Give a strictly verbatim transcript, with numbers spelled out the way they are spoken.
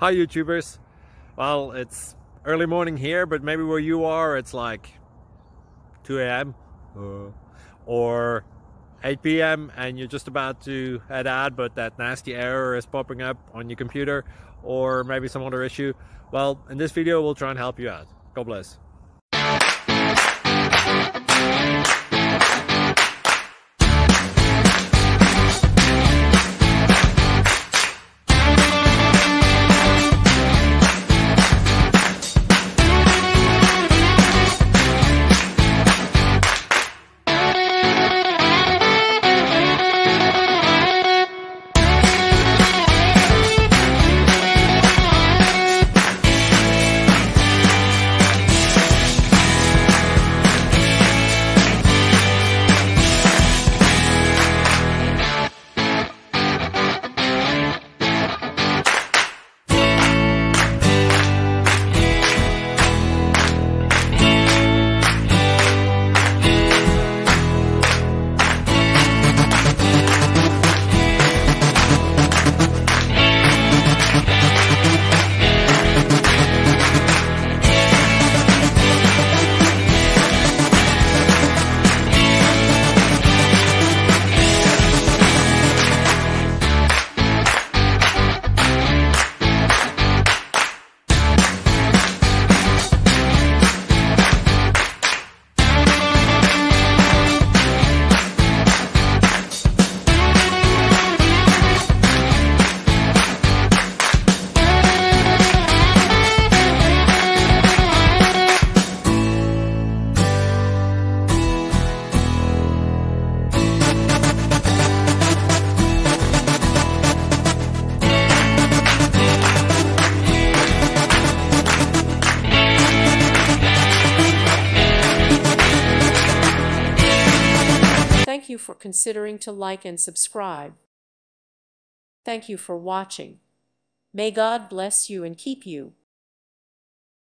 Hi YouTubers. Well, it's early morning here, but maybe where you are it's like two A M uh, or eight P M and you're just about to head out, but that nasty error is popping up on your computer, or maybe some other issue. Well, in this video we'll try and help you out. God bless. Thank you for considering to like and subscribe. Thank you for watching. May God bless you and keep you.